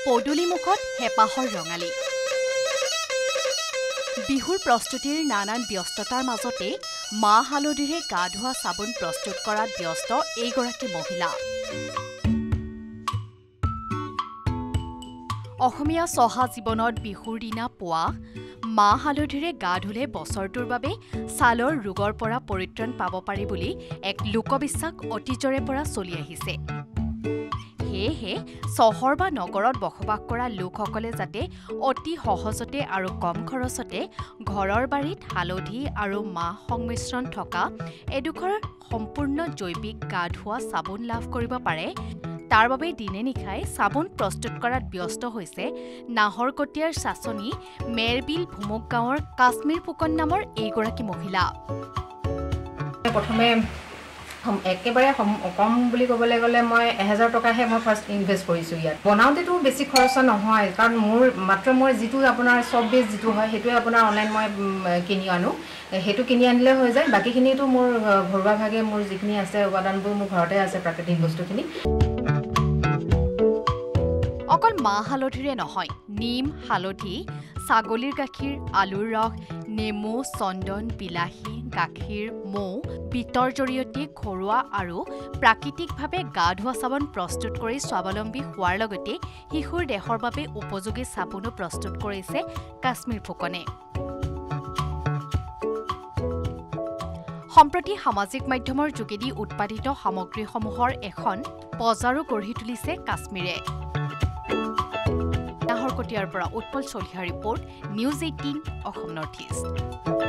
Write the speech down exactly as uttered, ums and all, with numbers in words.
পদুলিমুখত হেপাহৰ ৰঙালী বিহুৰ প্ৰস্তুতিৰ নানান ব্যস্ততাৰ মাজতে মা হালধিৰে গা ধোৱা চাবোন প্ৰস্তুত কৰাত ব্যস্ত এইগৰাকী মহিলা অসমীয়া সহা জীৱনত বিহুৰ দিনা পোৱা মা হালধিৰে গা ধুলে বছৰটোৰ বাবে ছালৰ ৰোগৰ পৰা পৰিত্ৰাণ পাব পাৰি বুলি এক লোকবিশ্বাস অতীজৰে পৰা চলি আহিছে সেয়েহে চহৰ বা নগৰত বসবাস কৰা লোকসকলে যাতে অতি সহজতে আৰু কম খৰচতে ঘৰৰ বাৰীত হালধি আৰু মাহ সংমিশ্ৰণ থকা এডোখৰ সম্পূৰ্ণ জৈৱিক গা ধোৱা চাবোন লাভ কৰিব পাৰে তাৰ বাবে দিনে নিশাই চাবোন প্ৰস্তুত কৰাত ব্যস্ত হৈছে নাহৰকটীয়াৰ শাসনী মেৰবিল ভুমুক গাঁৱৰ কাশ্মীৰ ফুকন নামৰ এইগৰাকী মহিলা প্ৰথমে একেবাৰে কম বুলি ক'বলৈ গ'লে মই এহেজাৰ টকাহে মই ফাৰ্ষ্ট ইনভেষ্ট কৰিছোঁ ইয়াত বনাওঁতেতো বেছি খৰচ নহয় কাৰণ মোৰ মাত্ৰ মই যিটো আপোনাৰ চব বেছ যিটো হয় সেইটোৱে আপোনাৰ অনলাইন মই কিনি আনো সেইটো কিনি আনিলে হৈ যায় বাকীখিনিতো মোৰ ঘৰুৱাভাৱে মোৰ যিখিনি আছে উপাদানবোৰ মোৰ ঘৰতে আছে প্ৰাকৃতিক বস্তুখিনি অকল মা হালধিৰে নহয় নিম হালধি ছাগলীৰ গাখীৰ আলুৰ ৰস নেমু চন্দন বিলাহী গাখীৰ মৌ বিতৰ জৰিয়তে ঘৰুৱা আৰু প্ৰাকৃতিকভাৱে গা ধোৱা চাবোন প্ৰস্তুত কৰি স্বাৱলম্বী হোৱাৰ লগতে শিশুৰ দেহৰ বাবে উপযোগী চাবোনো প্ৰস্তুত কৰিছে কাশ্মীৰ ফুকনে সম্প্ৰতি সামাজিক মাধ্যমৰ যোগেদি উৎপাদিত সামগ্ৰীসমূহৰ এখন বজাৰো গঢ়ি তুলিছে কাশ্মীৰে নাহৰকটীয়াৰ পৰা Utpal Chaliha report news eighteen Assam north east